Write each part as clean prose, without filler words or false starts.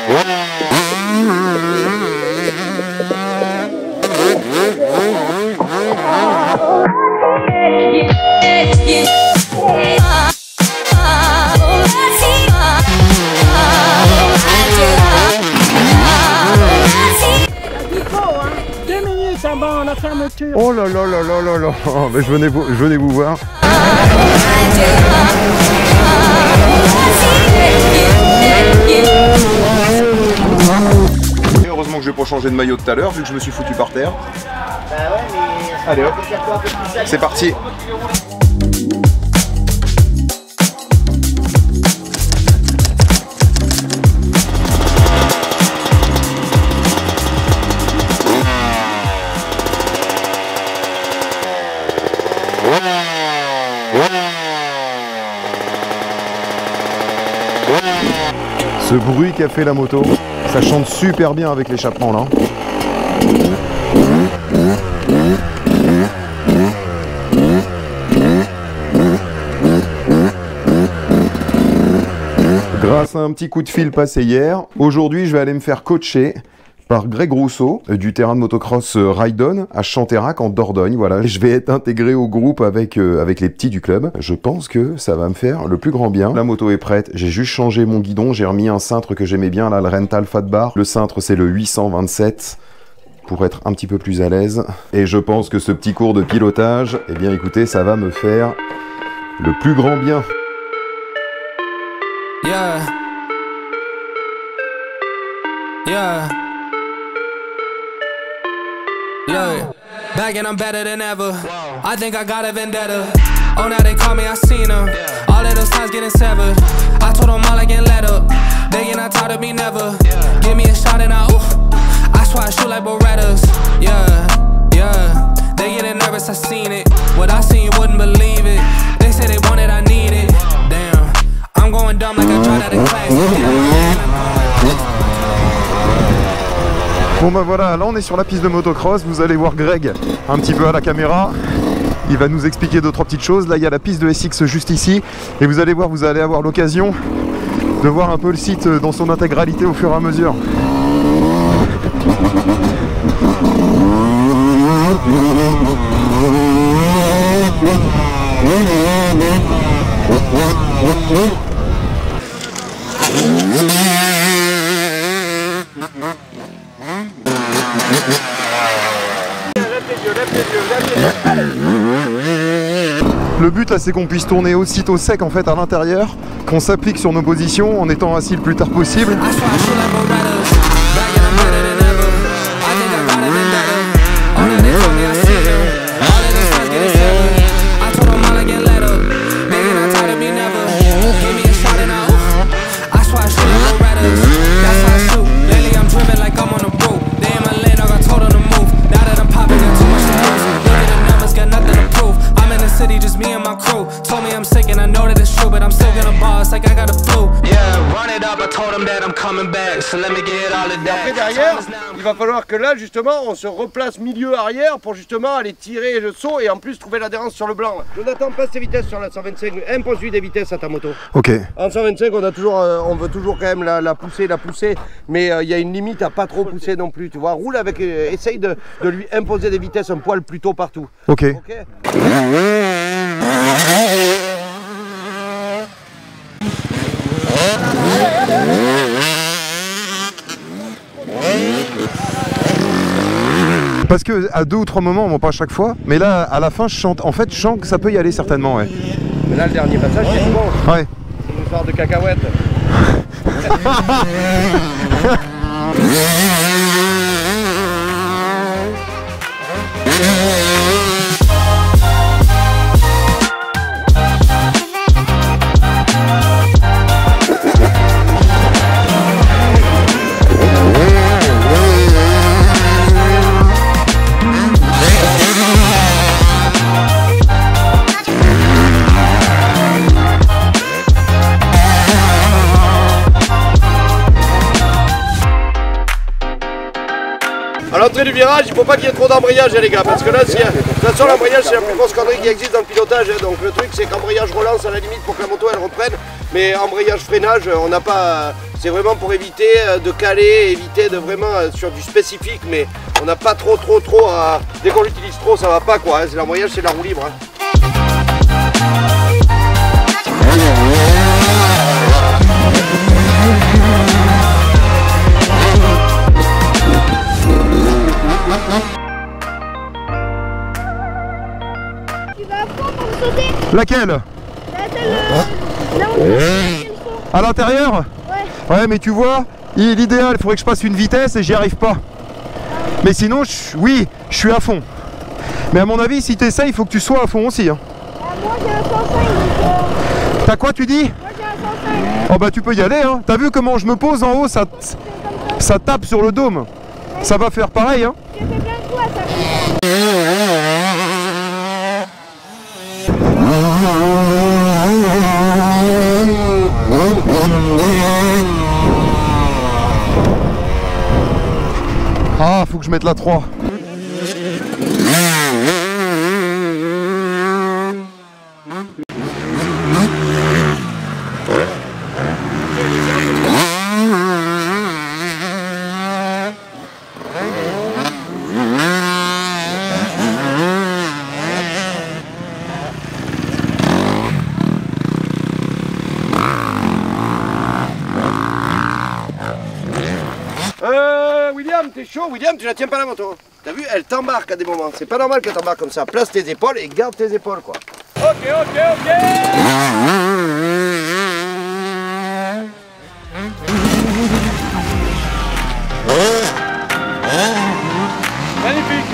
Oh là là là là là là. Mais je venais vous voir. Et heureusement que je vais pas changer de maillot tout à l'heure vu que je me suis foutu par terre. Bah ouais, mais... Allez hop, c'est parti. Ce bruit qu'a fait la moto, ça chante super bien avec l'échappement là. Grâce à un petit coup de fil passé hier, aujourd'hui je vais aller me faire coacher par Greg Rousseau du terrain de motocross Ride-On à Chanterac en Dordogne. Voilà, je vais être intégré au groupe avec les petits du club. Je pense que ça va me faire le plus grand bien. La moto est prête, j'ai juste changé mon guidon, j'ai remis un cintre que j'aimais bien là, le Rental Fat Bar. Le cintre c'est le 827 pour être un petit peu plus à l'aise. Et je pense que ce petit cours de pilotage, eh bien écoutez, ça va me faire le plus grand bien. Yeah. Yeah. Look, back and I'm better than ever. I think I got a vendetta. Oh, now they call me, I seen them. All of those times getting severed. I told them all I can let up. They get on top of me never. Give me a shot and I swear I shoot like Berettas. Yeah, yeah. They getting nervous, I seen it. What I seen, you wouldn't believe it. They say they want it, I need it. Damn, I'm going dumb like I dropped out of class. Bon bah voilà, là on est sur la piste de motocross, vous allez voir Greg un petit peu à la caméra, il va nous expliquer deux trois petites choses. Là il y a la piste de SX juste ici, et vous allez voir, vous allez avoir l'occasion de voir un peu le site dans son intégralité au fur et à mesure. Le but là c'est qu'on puisse tourner aussitôt sec en fait à l'intérieur, qu'on s'applique sur nos positions en étant assis le plus tard possible. Et après derrière, il va falloir que là justement on se replace milieu arrière pour justement aller tirer le saut et en plus trouver l'adhérence sur le blanc. Jonathan, passe tes vitesses sur la 125, impose lui des vitesses à ta moto. Ok. En 125 on veut toujours quand même la pousser, mais il y a une limite à pas trop pousser non plus, tu vois. Roule avec, essaye de lui imposer des vitesses un poil plus tôt partout. Ok. Parce que à 2 ou 3 moments, bon pas à chaque fois, mais là à la fin je chante, en fait je sens que ça peut y aller certainement, ouais. Mais là le dernier passage c'est bon. Ouais. C'est une histoire de cacahuètes. À l'entrée du virage, il ne faut pas qu'il y ait trop d'embrayage les gars, parce que là, de toute façon l'embrayage c'est la plus grosse connerie qui existe dans le pilotage, donc le truc c'est qu'embrayage relance à la limite pour que la moto elle reprenne, Mais embrayage, freinage, on n'a pas. C'est vraiment pour éviter de caler, éviter de vraiment sur du spécifique, mais on n'a pas trop à. Dès qu'on l'utilise trop, ça va pas quoi. Hein. L'embrayage, c'est la roue libre. Hein. Tu vas à fond pour sauter. Laquelle? Là, où le À l'intérieur? Ouais. Ouais, mais tu vois, l'idéal, il faudrait que je passe une vitesse et j'y arrive pas. Mais sinon, oui, je suis à fond. Mais à mon avis, si tu essaies, il faut que tu sois à fond aussi. Hein. Moi j'ai un 105 donc T'as quoi, tu dis? moi j'ai un 105. Oh bah tu peux y aller, hein. T'as vu comment je me pose en haut, ça tape sur le dôme. Ça va faire pareil, hein. J'ai fait plein de fois ça comme ça. Ah, faut que je mette la 3. William, t'es chaud? William, tu la tiens pas la moto. T'as vu, elle t'embarque à des moments. C'est pas normal qu'elle t'embarque comme ça. Place tes épaules et garde tes épaules quoi. Ok. Magnifique.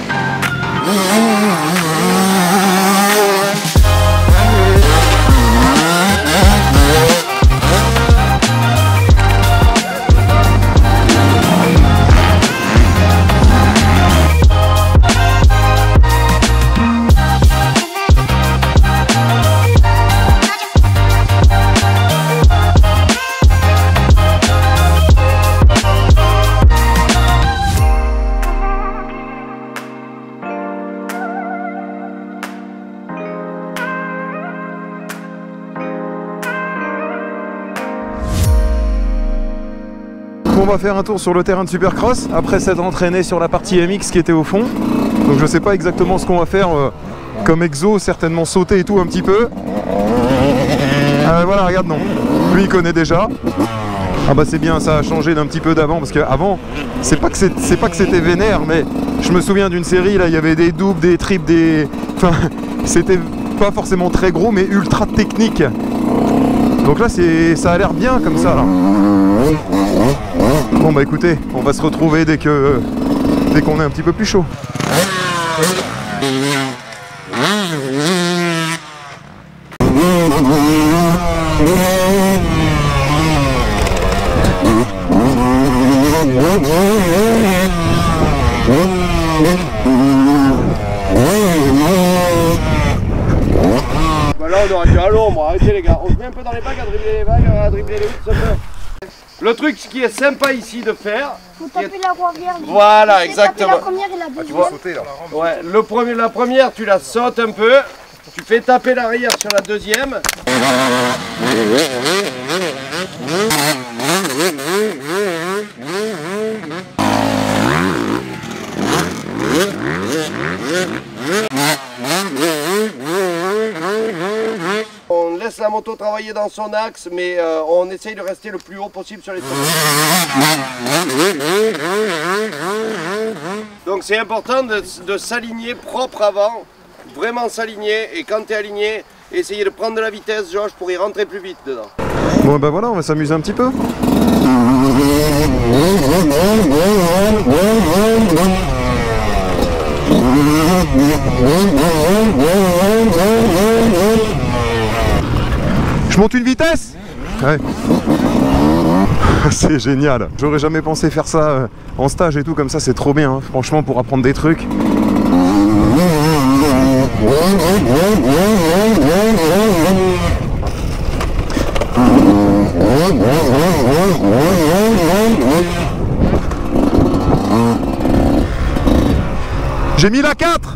On va faire un tour sur le terrain de Supercross après s'être entraîné sur la partie MX qui était au fond. Donc je sais pas exactement ce qu'on va faire comme exo, certainement sauter et tout un petit peu. Voilà, regarde, non. Lui il connaît déjà. Ah bah c'est bien, ça a changé d'un petit peu d'avant parce qu'avant, c'est pas que c'était vénère, mais je me souviens d'une série, là il y avait des doubles, des triples, des... Enfin, c'était pas forcément très gros mais ultra technique. Donc là ça a l'air bien comme ça là. Bon bah écoutez, on va se retrouver dès qu'on est un petit peu plus chaud. Bah là on aurait dû à l'ombre, arrêtez les gars. On se met un peu dans les vagues, à dribbler les vagues, à dribbler les routes, ça fait. Le truc ce qui est sympa ici de faire, Faut taper la roue arrière. voilà exactement. La première et la deuxième. Ouais, la première tu la sautes un peu, tu fais taper l'arrière sur la deuxième. On laisse la moto travailler dans son axe, mais on essaye de rester le plus haut possible sur les sommets. Donc c'est important de s'aligner propre avant, vraiment s'aligner, et quand tu es aligné, essayer de prendre de la vitesse, Georges, pour y rentrer plus vite dedans. Bon bah voilà, on va s'amuser un petit peu. Je monte une vitesse? Ouais. C'est génial. J'aurais jamais pensé faire ça en stage et tout comme ça, c'est trop bien, hein. Franchement, pour apprendre des trucs. J'ai mis la 4.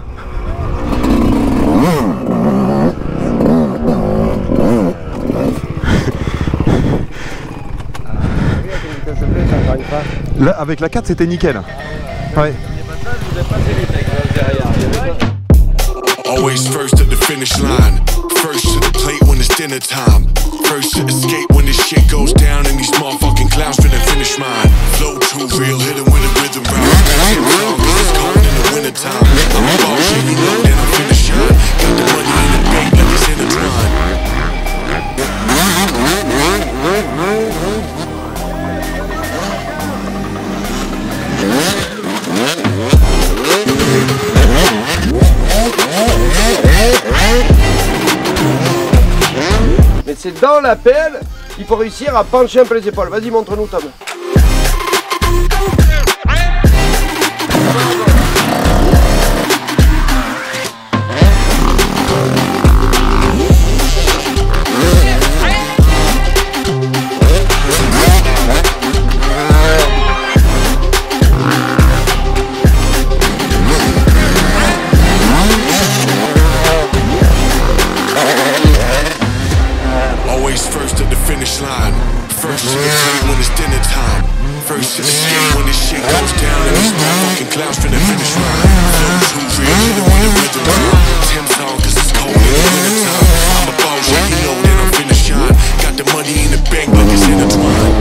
Là, avec la 4 c'était nickel. Ouais. Always first at the finish line. First to the plate when it's dinner time. First to escape when this shit goes down and these motherfucking clowns finna finish mine. Flow too real, hit it with a rhythm round. It's cold in the winter time. I'm a ball shit, you know that I'm finna shine. Got the money in the bank like it's intertwined. Mais c'est dans la pelle qu'il faut réussir à pencher un peu les épaules. Vas-y, montre-nous, Tom. First to the plate when it's dinner time. First to escape when this shit goes down and these motherfucking clowns finna finish mine. Flow too real, hit it with a rhythm round. Temps on cause it's cold in the winter time. I'm a ball shit, you know that I'm finna shine. Got the money in the bank like it's intertwined.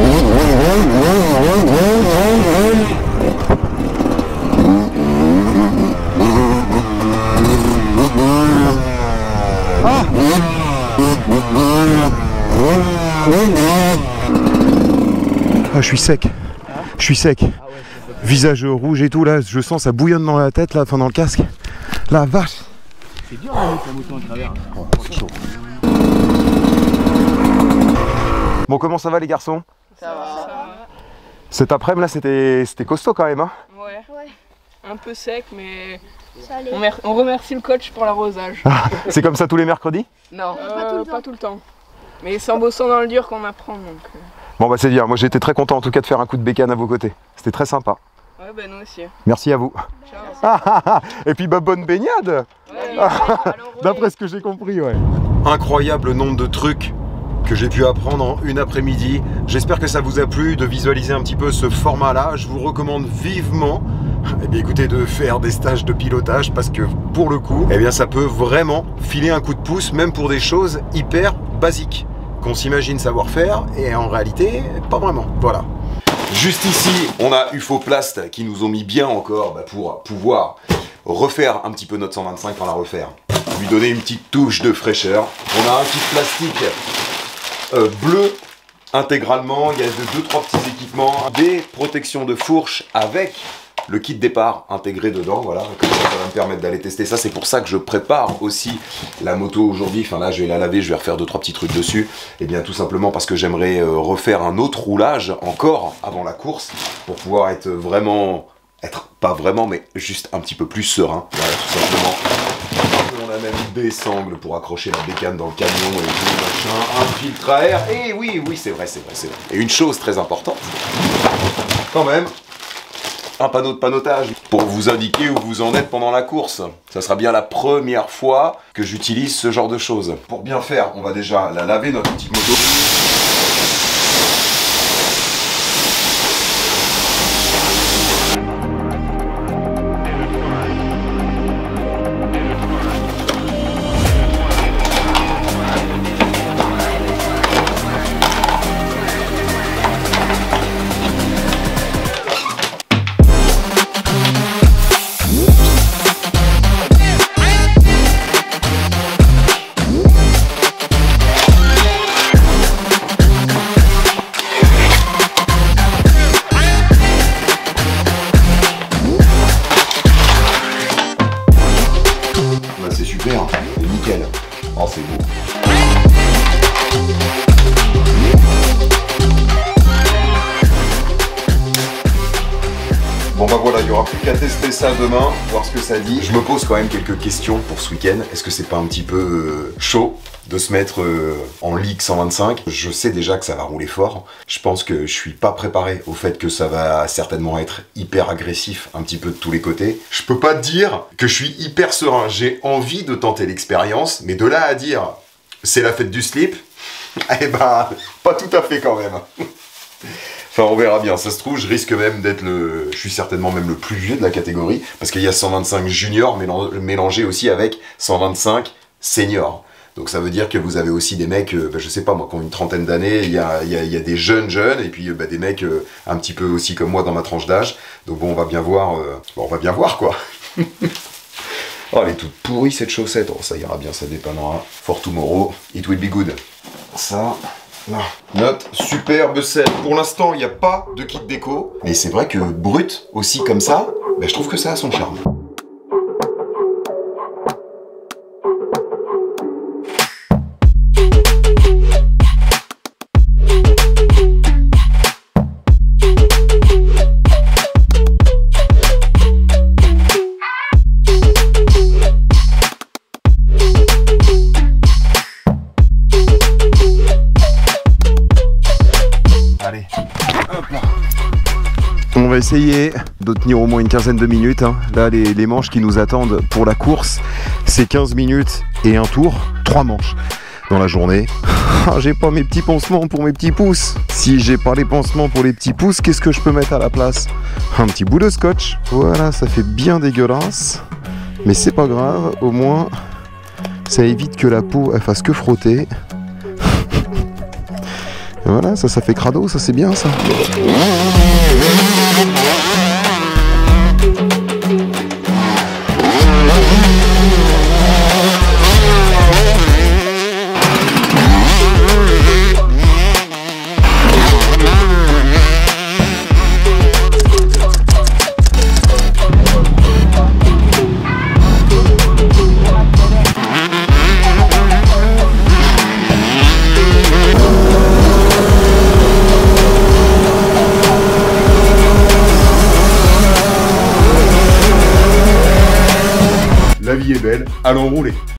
Ah, je suis sec. Je suis sec. Visage rouge et tout, là, je sens ça bouillonne dans la tête, là, enfin dans le casque. La vache. C'est dur à mettre la moto en travers. Oh, c'est chaud. Bon, comment ça va les garçons? Ça va. Cet après-midi là, c'était costaud quand même, hein? Ouais. Un peu sec, mais Ça allait. on remercie le coach pour l'arrosage. Ah, c'est comme ça tous les mercredis? Non, pas tout le temps. Mais c'est en bossant dans le dur qu'on apprend. Donc, Bon bah c'est bien, moi j'ai été très content en tout cas de faire un coup de bécane à vos côtés. C'était très sympa. Ouais, bah nous aussi. Merci à vous. Ciao. Et puis bah bonne baignade. Ouais, D'après ce que j'ai compris, ouais. Incroyable nombre de trucs que j'ai pu apprendre en une après-midi. J'espère que ça vous a plu de visualiser un petit peu ce format-là. Je vous recommande vivement écoutez, de faire des stages de pilotage parce que pour le coup, ça peut vraiment filer un coup de pouce même pour des choses hyper basiques qu'on s'imagine savoir faire et en réalité, pas vraiment. Voilà. Juste ici, on a Ufoplast qui nous ont mis bien encore pour pouvoir refaire un petit peu notre 125 pour la refaire. Lui donner une petite touche de fraîcheur. On a un kit plastique bleu intégralement. Il y a 2-3 petits équipements, des protections de fourche avec le kit départ intégré dedans, voilà, comme ça va me permettre d'aller tester ça. C'est pour ça que je prépare aussi la moto aujourd'hui. Enfin là, je vais la laver, je vais refaire 2-3 petits trucs dessus. Et bien tout simplement parce que j'aimerais refaire un autre roulage encore avant la course pour pouvoir être vraiment, pas vraiment, mais juste un petit peu plus serein. Voilà, tout simplement. On a même des sangles pour accrocher la bécane dans le camion et tout, machin, un filtre à air. Et oui, c'est vrai. Et une chose très importante, quand même, un panneau de panneautage pour vous indiquer où vous en êtes pendant la course. Ça sera bien la première fois que j'utilise ce genre de choses. Pour bien faire, on va déjà la laver, notre petite moto. C'est super, c'est nickel. Oh, c'est beau. Bon bah voilà, il n'y aura plus qu'à tester ça demain, voir ce que ça dit. Je me pose quand même quelques questions pour ce week-end. Est-ce que c'est pas un petit peu chaud de se mettre en Ligue 125? Je sais déjà que ça va rouler fort. Je pense que je suis pas préparé au fait que ça va certainement être hyper agressif un petit peu de tous les côtés. Je peux pas te dire que je suis hyper serein. J'ai envie de tenter l'expérience, mais de là à dire c'est la fête du slip, eh ben pas tout à fait quand même. Enfin, on verra bien. Ça se trouve, je risque même d'être le... Je suis certainement même le plus vieux de la catégorie, parce qu'il y a 125 juniors mélangés aussi avec 125 seniors. Donc ça veut dire que vous avez aussi des mecs, je sais pas moi, qui ont une trentaine d'années, il y a des jeunes, et puis des mecs un petit peu aussi comme moi dans ma tranche d'âge. Donc bon, on va bien voir, quoi. Oh, elle est toute pourrie cette chaussette. Oh, ça ira bien, ça dépannera. For tomorrow, it will be good. Ça, là. Note, superbe scène. Pour l'instant, il n'y a pas de kit déco. Mais c'est vrai que brut, aussi comme ça, je trouve que ça a son charme. Allez, hop là. On va essayer de tenir au moins une quinzaine de minutes. Hein. Là, les manches qui nous attendent pour la course, c'est 15 minutes et un tour, 3 manches dans la journée. Ah, j'ai pas mes petits pansements pour mes petits pouces. Si j'ai pas les pansements pour les petits pouces, qu'est-ce que je peux mettre à la place? Un petit bout de scotch. Voilà, ça fait bien dégueulasse. Mais c'est pas grave, au moins, ça évite que la peau elle fasse que frotter. Voilà, ça fait crado, ça c'est bien ça. La vie est belle, allons rouler.